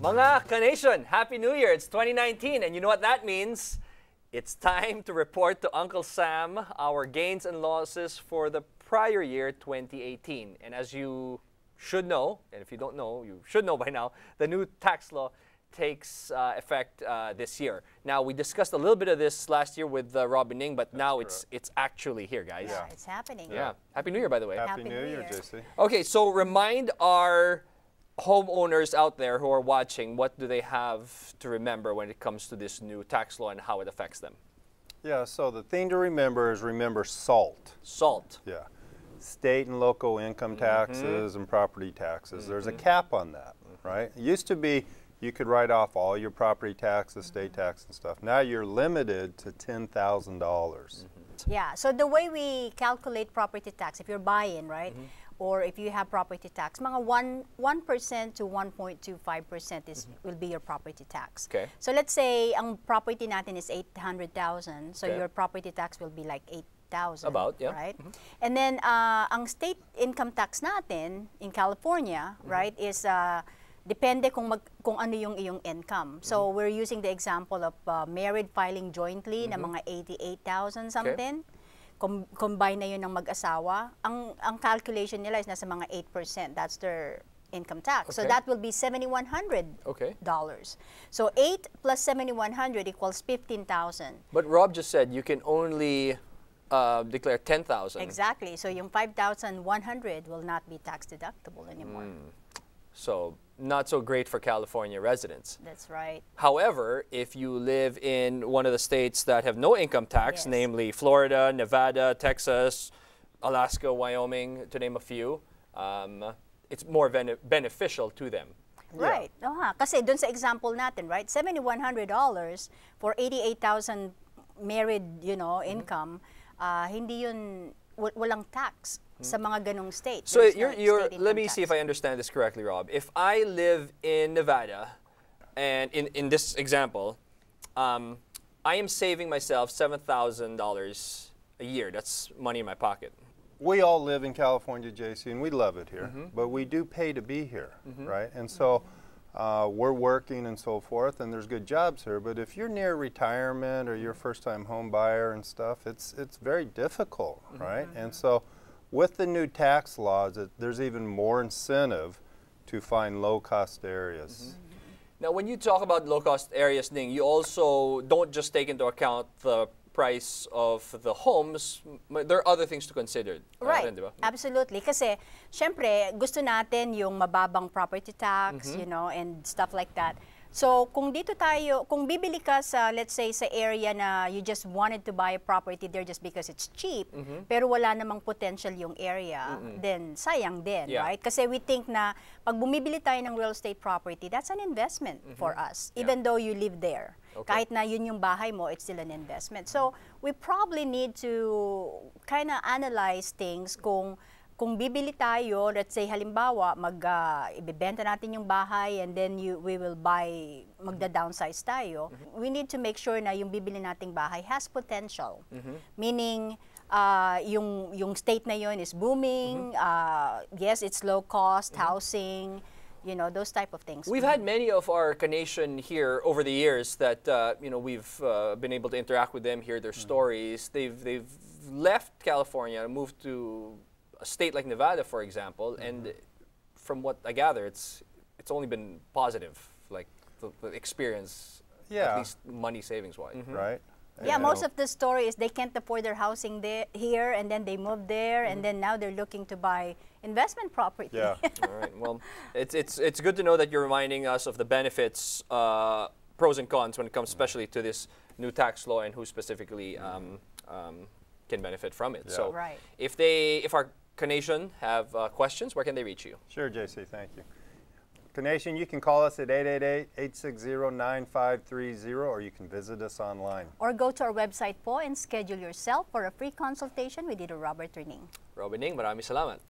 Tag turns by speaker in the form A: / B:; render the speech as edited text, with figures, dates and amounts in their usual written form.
A: Mga Ka-Nation, Happy New Year! It's 2019, and you know what that means? It's time to report to Uncle Sam our gains and losses for the prior year, 2018. And as you should know, and if you don't know, you should know by now, the new tax law takes effect this year. Now, we discussed a little bit of this last year with Robin Ning, but now it's actually here, guys.
B: Yeah, it's happening.
A: Yeah. Happy New Year, by the way.
C: Happy New Year, JC.
A: Okay, so remind our homeowners out there who are watching, what do they have to remember when it comes to this new tax law and how it affects them?
C: Yeah, so the thing to remember is SALT.
A: SALT.
C: Yeah. State and local income taxes and property taxes. There's a cap on that, right? It used to be you could write off all your property taxes, state tax and stuff. Now you're limited to $10,000.
B: Yeah, so the way we calculate property tax, if you're buying, right? Or if you have property tax, mga 1% to 1.25% will be your property tax.
A: Okay.
B: So let's say ang property natin is 800,000, so
A: Okay.
B: your property tax will be like 8,000.
A: About, yeah.
B: Right? And then ang state income tax natin in California, right, is depende kung ano yung iyong income. So we're using the example of married filing jointly na mga 88,000 something. Combine na yun ng mag-asawa. Ang calculation nila is nasa mga 8%. That's their income tax. So
A: Okay.
B: that will be $7,100.
A: Okay.
B: So 8 plus 7,100 equals 15,000.
A: But Rob just said you can only declare 10,000.
B: Exactly. So yung 5,100 will not be tax deductible anymore.
A: So not so great for California residents.
B: That's right.
A: However, if you live in one of the states that have no income tax,
B: Yes.
A: namely Florida, Nevada, Texas, Alaska, Wyoming, to name a few, it's more beneficial to them.
B: Right. Kasi dun sa example natin, right? $7,100 for 88,000 married, income, hindi yun, walang tax sa mga ganong states.
A: So
B: There's no
A: you're
B: state
A: let me
B: income
A: see if
B: tax.
A: I understand this correctly, Rob. If I live in Nevada, and in this example, I am saving myself $7,000 a year. That's money in my pocket.
C: We all live in California, JC, and we love it here, but we do pay to be here, right? And so we're working and so forth, and there's good jobs here, but if you're near retirement or you're a first-time home buyer and stuff, it's very difficult, right? And so with the new tax laws, there's even more incentive to find low-cost areas.
A: Now, when you talk about low-cost areas, Ning, you also don't just take into account the price of the homes. There are other things to consider.
B: Right,
A: Rin, di ba?
B: absolutely. Kasi, syempre, gusto natin yung mababang property tax, and stuff like that. So, kung bibili ka sa, let's say, sa area na you just wanted to buy a property there just because it's cheap, pero wala namang potential yung area, then sayang din,
A: Yeah.
B: right? Kasi we think na pag bumibili tayo ng real estate property, that's an investment for us, even though you live there.
A: Okay.
B: Kahit na yun yung bahay mo, it's still an investment. So, we probably need to kind of analyze things kung bibili tayo, let's say halimbawa, ibebenta natin yung bahay and then we will buy, magda-downsize tayo. We need to make sure na yung bibili nating bahay has potential. Meaning, yung state na yun is booming, yes, it's low cost, housing, those type of things.
A: We've had many of our Ka-Nation here over the years that we've been able to interact with them, hear their stories. They've left California, moved to a state like Nevada, for example, and from what I gather, it's only been positive, like the experience, at least money savings wise.
C: Right?
B: Yeah, most of the story is they can't afford their housing here, and then they moved there, and then now they're looking to buy investment property.
C: Yeah.
A: All right. Well, it's good to know that you're reminding us of the benefits, pros and cons when it comes, especially to this new tax law and who specifically can benefit from it.
C: Yeah.
A: So,
B: Right.
A: if our Ka-Nation have questions, where can they reach you?
C: Sure, JC, thank you. Ka-Nation, you can call us at 888-860-9530, or you can visit us online.
B: Or go to our website po and schedule yourself for a free consultation with either Robert or Ning.
A: Robin Ning, maraming salamat.